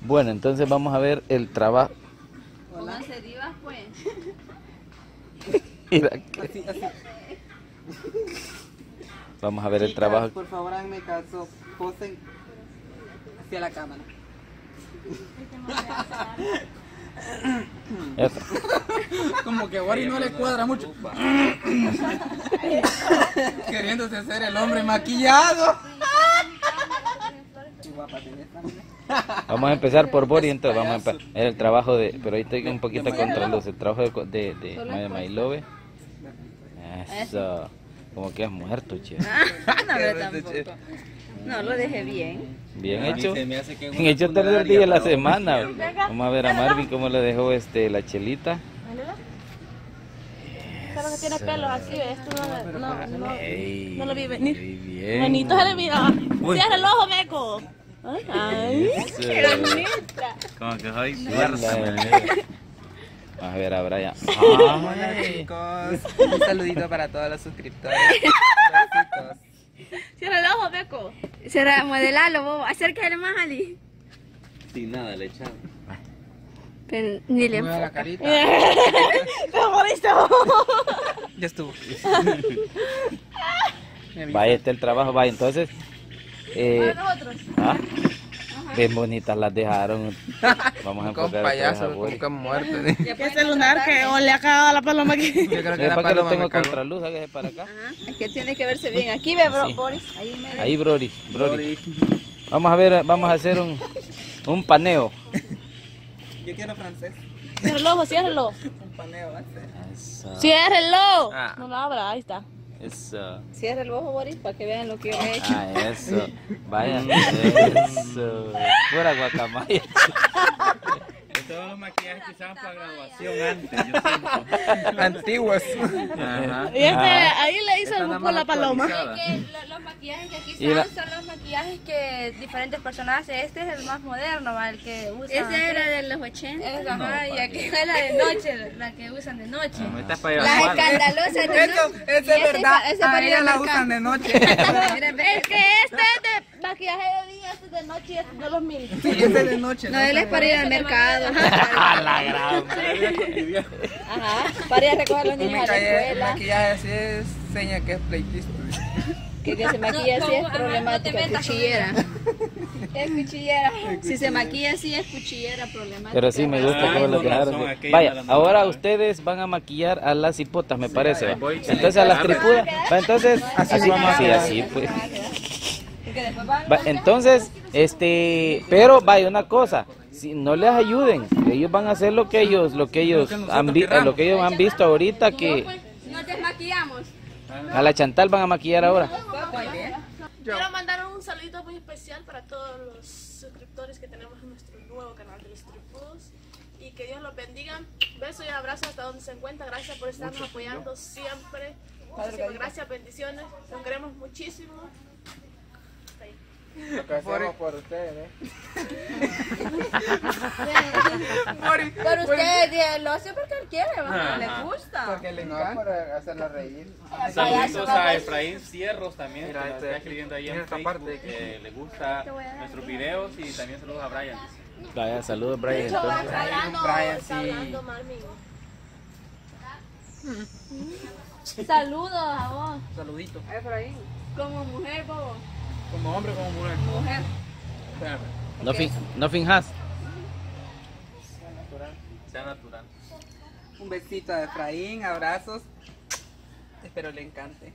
Bueno, entonces vamos a ver el trabajo. Pónganse divas, pues. Mira, Así, así. vamos a ver el Chicas, trabajo. por favor, háganme caso. Posen hacia la cámara. Eso. Como que a Boris no le cuadra mucho. Queriéndose hacer el hombre maquillado. Qué guapa tenés también. Vamos a empezar por Boris, entonces vamos a empezar. El trabajo de, pero ahí estoy un poquito contra luz. El trabajo de My Love. Eso. Como que has muerto, che. No, pero tampoco. No, lo dejé bien. Bien hecho. Se me hace que en Bien una hecho tercer funeraria, día de la pero- semana. Vamos a ver a Marvin cómo le dejó la chelita. Solo que tiene pelos aquí, esto Ey, no lo vi venir. muy bien. Bonito se le mira. Cierra el ojo, Meco. Ay, Eso. qué bonita. Como que soy Fuerza. Vamos a ver a Brian. Hola Ay. chicos, un saludito para todos los suscriptores. Besitos. Cierra el ojo, Meco. Será modelalo, bobo. Acércale más, Ali. Sin nada le echamos. Pero ni le Mueva la enfoca. carita. Te jodiste. Ya estuvo. Me avisa. Vaya, está el trabajo. Vaya, entonces. Nosotros. ¿Ah? Bien bonitas las dejaron. Vamos a Con enfocar payaso, otra vez a con muerto. Ese lunar que o le ha cagado a la paloma aquí. Yo creo que Boris. la ¿Para qué lo paloma tengo me cagó. contra luz? Hágase para acá. Es que tiene que verse bien. Aquí ve, bro, Sí. Boris. Ahí me Ahí, Brody. Vamos a ver, vamos a hacer un paneo. Yo quiero francés. Ciérralo, ciérralo. Un paneo va a ser. Eso. Ciérrelo. Ah. No lo abra, ahí está. Eso. Cierra el ojo, Boris, para que vean lo que yo he hecho. Ah, eso. Vaya. Eso. Pura guacamaya. Todos los maquillajes que usaban para graduación antes, yo siento. Antiguos. Ajá. Y ahí le hizo el grupo a la paloma. Los maquillajes que aquí Y la- son los maquillajes que diferentes personas hacen. Este es el más moderno, ¿va? El que usan. Ese era de los 80. Ajá, y aquí es la de noche, la que usan de noche. No, esta es para ir a Las la escuela. escandalosas de Eso, noche. eso Y es verdad. ese A para ir ella al la mercado. usan de noche. Mira, ve. Es que este es de maquillaje de día, este es de noche y este es de los mil. Sí, ese es de noche. No, él es para ir al mercado. A la gran. Ajá, para ir a recoger a los Un niños a la escuela. maquillaje así es seña que es pleitista. Que se maquilla así es problemática, cuchillera. Es cuchillera. Si se maquilla así es cuchillera problemática. Pero sí me gusta cómo lo con dejaron. razón, aquella Vaya, la ahora mandaron. ustedes van a maquillar a las hipotas, me parece. ¿va? voy. Entonces a las tripudas. Va, entonces, así vamos a sí, quedar. así pues. Porque después van Va, entonces, pero vaya una cosa, si no les ayuden, ellos van a hacer lo que ellos han visto ahorita que nos desmaquillamos. a la Chantal van a maquillar ahora. Quiero mandar un saludito muy especial para todos los suscriptores que tenemos en nuestro nuevo canal de los Tripudos. Y que Dios los bendiga. Besos y abrazos hasta donde se encuentra. Gracias por estarnos apoyando siempre. Muchísimas gracias, bendiciones. Los queremos muchísimo. Hasta ahí. Lo que hacemos por ustedes, Pero usted lo hace porque él quiere, ¿va? Le gusta. Porque le encanta. para hacerla reír. Saludos a Efraín Cierros también, Mira, que nos este- está escribiendo ahí mira en esta Facebook, parte de aquí. que le gusta nuestros videos y también saludos a Brian. Vaya, saludos Brian. Entonces. Brian, Está sí. hablando Marvin. Saludos a vos. Saludito. Efraín. Como mujer, bobo. Como hombre, como mujer. Mujer. No finjas. Sea natural. Un besito a Efraín, abrazos. Espero le encante.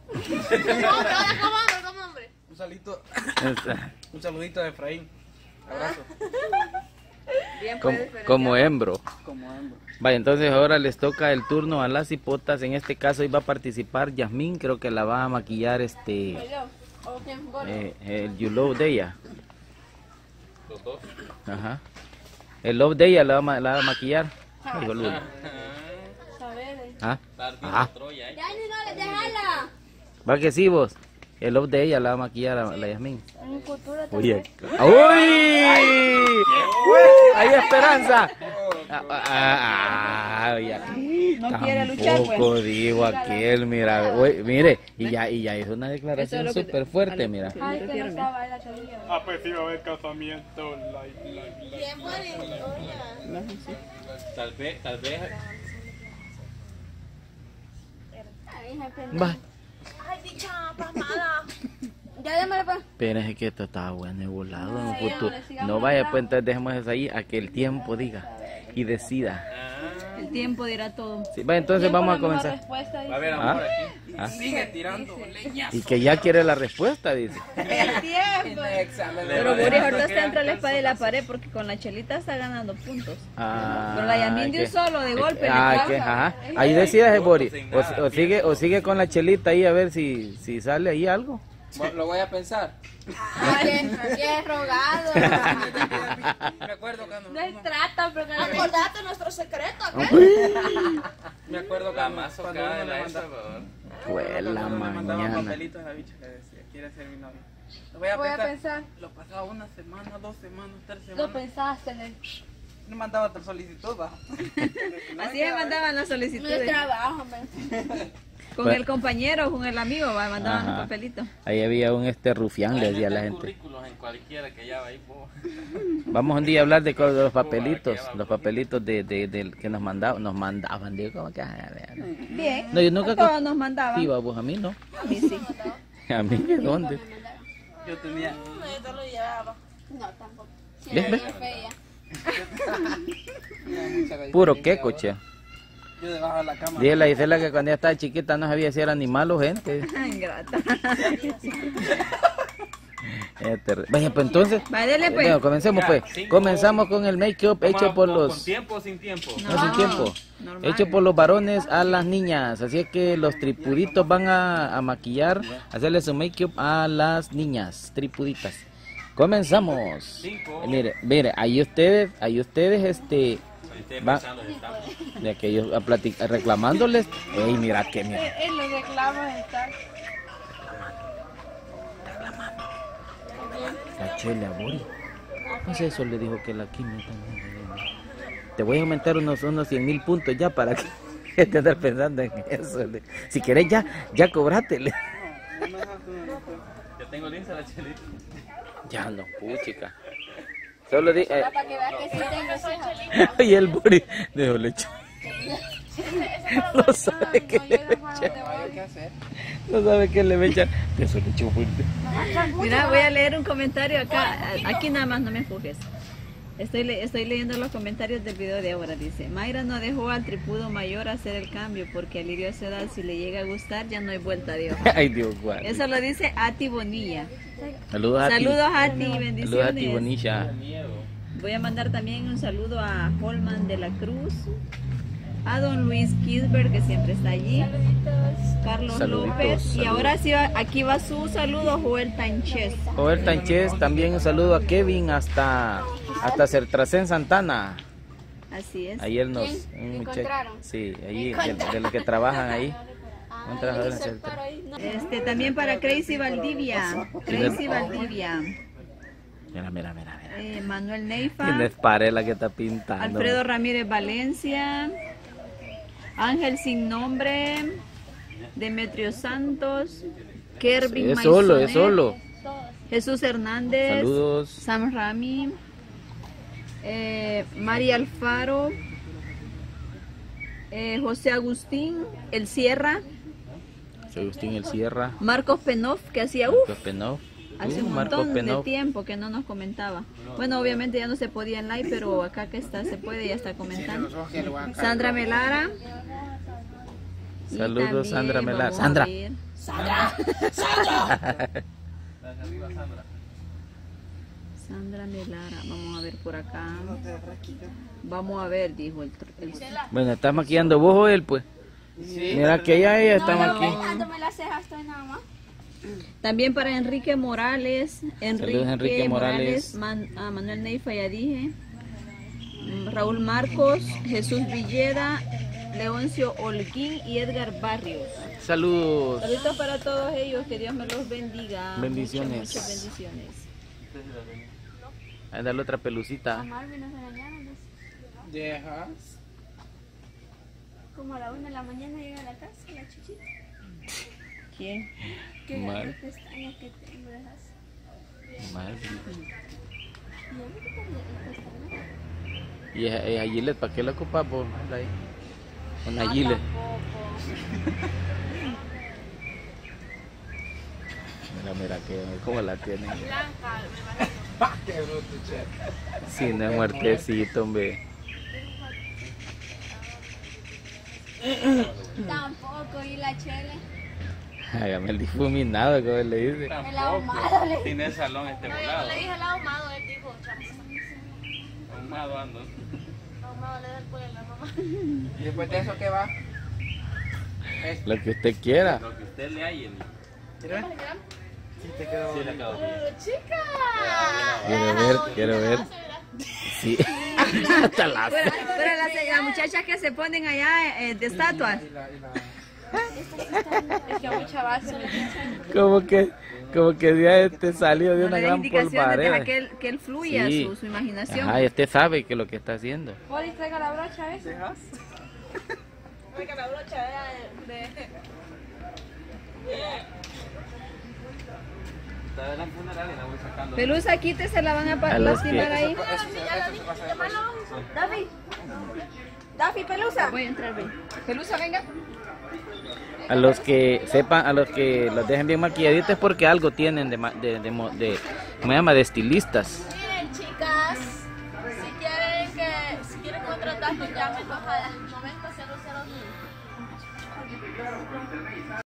Como hombre. Un saludito a Efraín. Abrazo. Bien Como, puede diferenciar. como hembro. Como hombre. Vaya, entonces ahora les toca el turno a las hipotas. En este caso iba a participar Yasmín, creo que la va a maquillar Yo. ¿O quién? Boris. el You Love de ella. Los dos. Ajá. El Love de ella la va a maquillar. Ay, boludo. Saber. ¿Ah? Estar viendo Ajá. Troya, ¿eh? Ya ni no le déjala. Va que sí vos. El Love de ella la va a maquillar a la Yasmín. En cultura Oye. ¡Uy! ¡Hay esperanza! Oye. No quiere luchar, pues. Tampoco digo aquel, mira, oye, mire, y ya hizo una declaración Eso es lo que súper fuerte, mira. Ay, que no estaba en la calidad. Ah, pues sí va a haber casamiento. ¿Quién puede? Oye. Tal vez. Va, Ay, dicha pasmada. Ya démosle pues. espérense que esto estaba bueno y volado en un futuro. No vaya, pues entonces dejemos eso ahí a que el tiempo diga y decida. El tiempo dirá todo. Sí, va, entonces vamos a comenzar. Va a haber amor aquí. Ah, Sigue tirando leñas. y que ya quiere la respuesta, dice. El tiempo. Pero Boris ahorita está entre la espada y la pared porque con la chelita está ganando puntos. Ah, Pero la Yasmín de un que- solo, de golpe. Ah, le que, pasa. ajá. Ahí decías, Boris. O sigue con la chelita ahí a ver si sale ahí algo. Lo voy a pensar. Ay, qué rogado. Me acuerdo cuando... No trata, pero Acordate nuestro secreto, Me acuerdo La cuando, más cuando socada uno de le la mandaba... Salvador. Fue la Cuando le mandaba mañana. papelitos a la bicha, le decía, quiere ser mi novia. Lo voy a pensar. Lo pasaba una semana, 2 semanas, 3 semanas. Lo pensaste en el... No mandaba otra solicitud, va. Así me mandaban las No es solicitudes. trabajo, hombre. Con el compañero, con el amigo, mandaban Ajá. un papelito. Ahí había un rufián, le decía a la gente. Currículos en cualquiera que ya va ahí, po. Vamos un día a hablar de los papelitos de que nos mandaban, digo, como que, Bien. no, yo nunca Todos nos mandaban. Sí, va, vos a mí no. A mí sí. A mí, ¿de dónde? Yo tenía... No, yo te lo llevaba. No, tampoco. Sí, ¿Ves, ves? es fea. tenía mucha gallina Puro bien queco, brava. che. Yo debajo de la cama. Dile a la Isela que cuando ella estaba chiquita no sabía si era animal o gente. Ingrata. Vaya, pues entonces, Va, dele pues. bueno, comencemos pues. Comenzamos con el make-up hecho por ¿Con los... tiempo o sin tiempo? No, sin tiempo. normal. Hecho por los varones a las niñas. Así es que los tripuditos van a maquillar, hacerle su make-up a las niñas tripuditas. Comenzamos. Mire, ahí ustedes, Ustedes va, pensando que estamos. de aquellos a platicar, reclamándoles. Ey, mira que mira. Él lo reclama está. La chela, Bori. Pues eso le dijo que la quimio también. Te voy a aumentar unos 100,000 puntos ya para que te andes pensando en eso. Si querés ya cobrátele. Ya tengo lista la chelita. Ya no, puchica. Solo di... Para que veas que sí tengo cejas. y el Bori dejó leche. No sabe qué le echa. ¿Qué hacer? No sabe qué le echa. Eso le echó fuerte. Mira, voy a leer un comentario acá. Aquí nada más no me empujes. Estoy leyendo los comentarios del video de ahora. Dice, Mayra no dejó al tripudo mayor hacer el cambio porque al ir a su edad, si le llega a gustar, ya no hay vuelta de hoja. Ay, Dios guarde. Eso lo dice Ati Bonilla. Saludos a ti. Saludos Ati, Saludos a ti, bendiciones. Bonilla. Voy a mandar también un saludo a Holman de la Cruz, a don Luis Kisberg, que siempre está allí, Carlos Saluditos, López, y saludos. ahora sí, aquí va su saludo, Joel Tánchez. Joel Tánchez, también un saludo a Kevin hasta Certracén Santana. Así es. Ayer nos... ¿Quién? un muchacho- ¿Encontraron? Sí, allí, de los que trabajan ahí. Un trabajador en Certra. También para Crazy Valdivia. Crazy Valdivia. Mira. Manuel Neifa. Tienes Parela que está pintando. Alfredo Ramírez Valencia. Ángel Sin Nombre. Demetrio Santos. Kervin Es solo, es Maisonet, solo. Jesús Hernández. Saludos. Sam Rami. María Alfaro. José Agustín. El Sierra. Soy Agustín El Sierra. Marcos Penoff, que hacía Marcos Penoff. hace un Marcos montón de Penoff. tiempo que no nos comentaba. Bueno, obviamente ya no se podía en live, pero acá que está se puede, ya está comentando. Sandra Melara. Y Saludos, también Sandra Melara. vamos a Sandra. ver- Sandra Melara, vamos a ver por acá. Vamos a ver, dijo el Bueno, ¿estás maquillando vos o él, pues? Mira que ella está maquillando. Dejándome las cejas, estoy nada más. También para Enrique Morales, Enrique Morales. Manuel Neifa, ya dije. Raúl Marcos, Jesús Villeda, Leoncio Holguín y Edgar Barrios. Saludos. Saludos para todos ellos, que Dios me los bendiga. Bendiciones. Muchas bendiciones. Ahí dale otra pelucita. Marvin nos regañaron. Dejas. como a la 1 de la mañana llega a la casa, la chuchita. ¿Quién? Que Mal. las pestañas que tengo esas. Mal. Y a mí me quitan las pestañas. ¿Y esa Gillette para qué la ocupas vos? Una Gillette. Mira cómo la tienen. Blanca, me imagino. ¡Qué bruto, che! Sí, no es muertecito, hombre. Tampoco, y la chela. Hágame el difuminado, como le dice. El ahumado le Tiene salón este No, yo volado. le dije el ahumado, él dijo, chamo. Ahumado ando. Ahumado le da el pollo a la mamá. ¿Y después de eso qué va? Lo que usted quiera. Lo que usted le halle. ¿Quieres? Sí, te quedó. Sí, le acabo de ¡Chica! Quiero ver. Sí. Hasta la... Pero las muchachas que se ponen allá de estatuas. Es que mucha base. Como que ya este salió de No una le den gran indicaciones, polvareda. deja que él fluya Sí. su imaginación. Ajá, y usted sabe que lo que está haciendo. Boris, traiga la brocha esa. ¿Dejas? Oiga, la brocha era de... Está de la funeraria, la voy sacando. Pelusa, quítese, la van a A los lastimar que- ahí. Daffy. Daffy, Pelusa. Voy a entrar, ven. Pelusa, venga. A los que sepan, a los que los dejen bien maquilladitos es porque algo tienen ¿cómo se llama? De estilistas. Miren, chicas, si quieren contratarnos, llamen al 90 000.